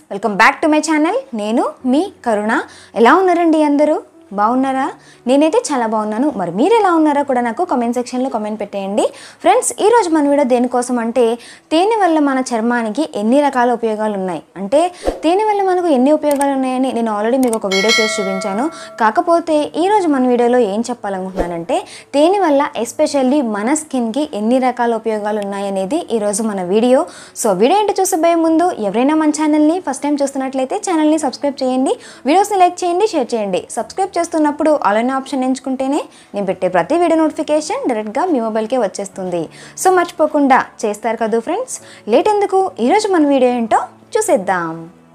Welcome back to my channel. నేను మీ కరుణ. ఎలా ఉన్నారండి అందరూ? బాగున్నారా? నేనైతే చాలా బాగున్నాను. మరి మీరు ఎలా ఉన్నారో కూడా నాకు కామెంట్ సెక్షన్లో కామెంట్ పెట్టేయండి. ఫ్రెండ్స్, ఈరోజు మన వీడియో దేనికోసం అంటే తేనె వల్ల మన చర్మానికి ఎన్ని రకాల ఉపయోగాలు ఉన్నాయి, అంటే తేనె వల్ల మనకు ఎన్ని ఉపయోగాలు ఉన్నాయని నేను ఆల్రెడీ మీకు ఒక వీడియో చేసి చూపించాను. కాకపోతే ఈరోజు మన వీడియోలో ఏం చెప్పాలనుకుంటున్నానంటే తేనె వల్ల ఎస్పెషల్లీ మన స్కిన్కి ఎన్ని రకాల ఉపయోగాలు ఉన్నాయనేది ఈరోజు మన వీడియో. సో వీడియో ఏంటో చూసే ముందు ఎవరైనా మన ఛానల్ని ఫస్ట్ టైం చూస్తున్నట్లయితే ఛానల్ని సబ్స్క్రైబ్ చేయండి, వీడియోస్ని లైక్ చేయండి, షేర్ చేయండి. సబ్స్క్రైబ్ చేస్తున్నప్పుడు ఆల్ అనే ఆప్షన్ ఎంచుకుంటేనే నేను పెట్టే ప్రతి వీడియో నోటిఫికేషన్ డైరెక్ట్గా మీ మొబైల్కే వచ్చేస్తుంది. సో మర్చిపోకుండా చేస్తారు కదా ఫ్రెండ్స్. లేట్ ఎందుకు, ఈరోజు మన వీడియో ఏంటో చూసేద్దాం.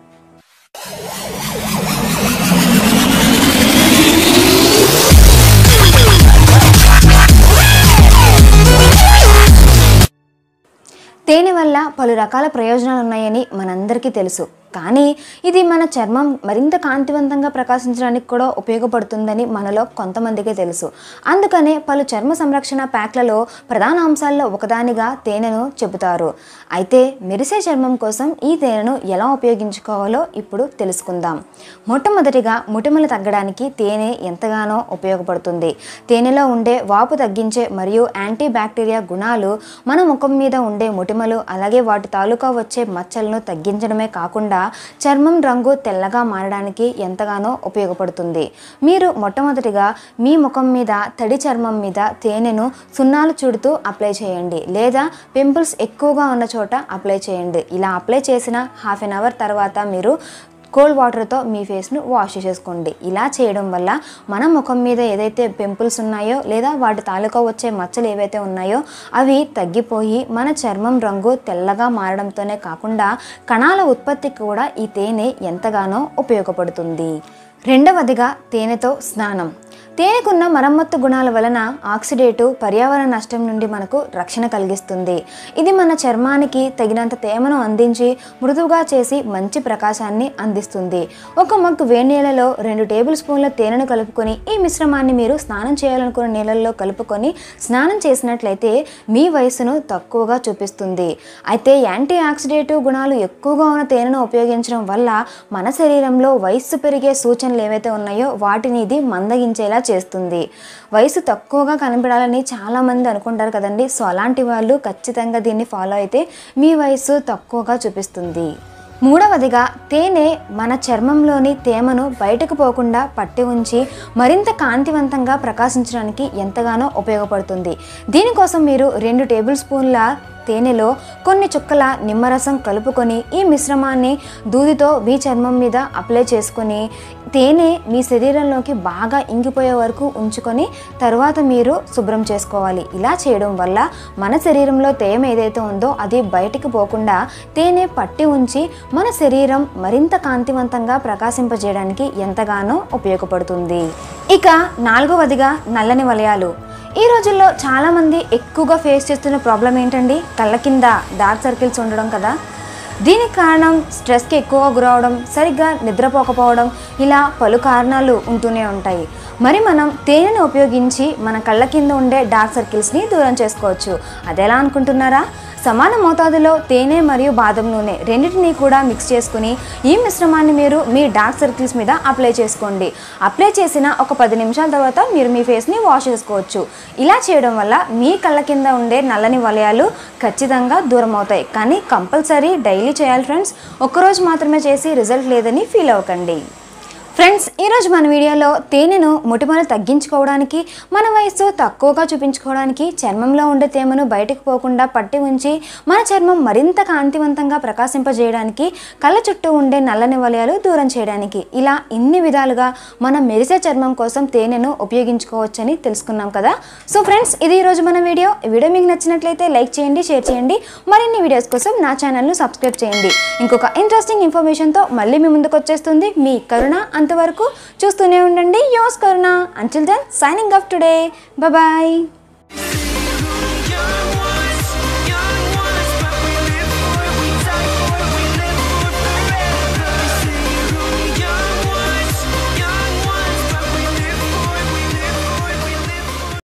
తేనె వల్ల పలు రకాల ప్రయోజనాలు ఉన్నాయని మనందరికీ తెలుసు. కానీ ఇది మన చర్మం మరింత కాంతివంతంగా ప్రకాశించడానికి కూడా ఉపయోగపడుతుందని మనలో కొంతమందికే తెలుసు. అందుకనే పలు చర్మ సంరక్షణ ప్యాక్లలో ప్రధాన అంశాల్లో ఒకదానిగా తేనెను చెబుతారు. అయితే మెరిసే చర్మం కోసం ఈ తేనెను ఎలా ఉపయోగించుకోవాలో ఇప్పుడు తెలుసుకుందాం. మొట్టమొదటిగా మొటిమలు తగ్గడానికి తేనె ఎంతగానో ఉపయోగపడుతుంది. తేనెలో ఉండే వాపు తగ్గించే మరియు యాంటీ బ్యాక్టీరియా గుణాలు మన ముఖం మీద ఉండే మొటిమలు అలాగే వాటి తాలూకా వచ్చే మచ్చలను తగ్గించడమే కాకుండా చర్మం రంగు తెల్లగా మారడానికి ఎంతగానో ఉపయోగపడుతుంది. మీరు మొట్టమొదటిగా మీ ముఖం మీద తడి చర్మం మీద తేనెను సున్నాలు చుడుతూ అప్లై చేయండి, లేదా పింపుల్స్ ఎక్కువగా ఉన్న చోట అప్లై చేయండి. ఇలా అప్లై చేసిన హాఫ్ అన్ అవర్ తర్వాత మీరు కోల్డ్ వాటర్తో మీ ఫేస్ను వాష్ చేసుకోండి. ఇలా చేయడం వల్ల మన ముఖం మీద ఏదైతే పింపుల్స్ ఉన్నాయో లేదా వాటి తాలూకా వచ్చే మచ్చలు ఏవైతే ఉన్నాయో అవి తగ్గిపోయి మన చర్మం రంగు తెల్లగా మారడంతోనే కాకుండా కణాల ఉత్పత్తికి కూడా ఈ తేనె ఎంతగానో ఉపయోగపడుతుంది. రెండవదిగా తేనెతో స్నానం. తేనెకున్న మరమ్మత్తు గుణాల వలన ఆక్సిడేటివ్ పర్యావరణ నష్టం నుండి మనకు రక్షణ కలిగిస్తుంది. ఇది మన చర్మానికి తగినంత తేమను అందించి మృదువుగా చేసి మంచి ప్రకాశాన్ని అందిస్తుంది. ఒక మగ్గు వేడి నీళ్ళలో 2 టేబుల్ స్పూన్ల తేనెను కలుపుకొని ఈ మిశ్రమాన్ని మీరు స్నానం చేయాలనుకున్న నీళ్ళల్లో కలుపుకొని స్నానం చేసినట్లయితే మీ వయసును తక్కువగా చూపిస్తుంది. అయితే యాంటీ ఆక్సిడేటివ్ గుణాలు ఎక్కువగా ఉన్న తేనెను ఉపయోగించడం వల్ల మన శరీరంలో వయస్సు పెరిగే సూచనలు ఏవైతే ఉన్నాయో వాటిని ఇది మందగించేలా చేస్తుంది. వయసు తక్కువగా కనపడాలని చాలామంది అనుకుంటారు కదండి. సో అలాంటి వాళ్ళు ఖచ్చితంగా దీన్ని ఫాలో అయితే మీ వయసు తక్కువగా చూపిస్తుంది. మూడవదిగా తేనె మన చర్మంలోని తేమను బయటకు పోకుండా పట్టి ఉంచి మరింత కాంతివంతంగా ప్రకాశించడానికి ఎంతగానో ఉపయోగపడుతుంది. దీనికోసం మీరు 2 టేబుల్ స్పూన్ల తేనెలో కొన్ని చుక్కల నిమ్మరసం కలుపుకొని ఈ మిశ్రమాన్ని దూదితో మీ చర్మం మీద అప్లై చేసుకొని తేనె మీ శరీరంలోకి బాగా ఇంకిపోయే వరకు ఉంచుకొని తర్వాత మీరు శుభ్రం చేసుకోవాలి. ఇలా చేయడం వల్ల మన శరీరంలో తేమ ఏదైతే ఉందో అది బయటికి పోకుండా తేనె పట్టి ఉంచి మన శరీరం మరింత కాంతివంతంగా ప్రకాశింపజేయడానికి ఎంతగానో ఉపయోగపడుతుంది. ఇక నాలుగవదిగా నల్లని వలయాలు. ఈ రోజుల్లో చాలామంది ఎక్కువగా ఫేస్ చేస్తున్న ప్రాబ్లం ఏంటండి? కళ్ళ కింద డార్క్ సర్కిల్స్ ఉండడం కదా. దీనికి కారణం స్ట్రెస్కి ఎక్కువగా గురవడం, సరిగ్గా నిద్రపోకపోవడం, ఇలా పలు కారణాలు ఉంటూనే ఉంటాయి. మరి మనం తేనెను ఉపయోగించి మన కళ్ళ కింద ఉండే డార్క్ సర్కిల్స్ని దూరం చేసుకోవచ్చు. అదెలా అనుకుంటున్నారా? సమాన మోతాదులో తేనె మరియు బాదం నూనె రెండింటినీ కూడా మిక్స్ చేసుకుని ఈ మిశ్రమాన్ని మీరు మీ డార్క్ సర్కిల్స్ మీద అప్లై చేసుకోండి. అప్లై చేసిన ఒక 10 నిమిషాల తర్వాత మీరు మీ ఫేస్ని వాష్ చేసుకోవచ్చు. ఇలా చేయడం వల్ల మీ కళ్ళ కింద ఉండే నల్లని వలయాలు ఖచ్చితంగా దూరం అవుతాయి. కానీ కంపల్సరీ డైలీ చేయాలి ఫ్రెండ్స్. ఒక్కరోజు మాత్రమే చేసి రిజల్ట్ లేదని ఫీల్ అవ్వకండి. ఫ్రెండ్స్, ఈరోజు మన వీడియోలో తేనెను మొటిమలు తగ్గించుకోవడానికి, మన వయస్సు తక్కువగా చూపించుకోవడానికి, చర్మంలో ఉండే తేమను బయటకు పోకుండా పట్టి ఉంచి మన చర్మం మరింత కాంతివంతంగా ప్రకాశింపజేయడానికి, కళ్ళ చుట్టూ ఉండే నల్లని వలయాలు దూరం చేయడానికి, ఇలా ఇన్ని విధాలుగా మనం మెరిసే చర్మం కోసం తేనెను ఉపయోగించుకోవచ్చని తెలుసుకున్నాం కదా. సో ఫ్రెండ్స్, ఇది ఈరోజు మన వీడియో. ఈ వీడియో మీకు నచ్చినట్లయితే లైక్ చేయండి, షేర్ చేయండి. మరిన్ని వీడియోస్ కోసం నా ఛానల్ను సబ్స్క్రైబ్ చేయండి. ఇంకొక ఇంట్రెస్టింగ్ ఇన్ఫర్మేషన్తో మళ్ళీ మీ ముందుకు వచ్చేస్తుంది మీ కరుణ. అంతవరకు చూస్తూనే ఉండండి yours Karuna. Until then signing off today. Bye.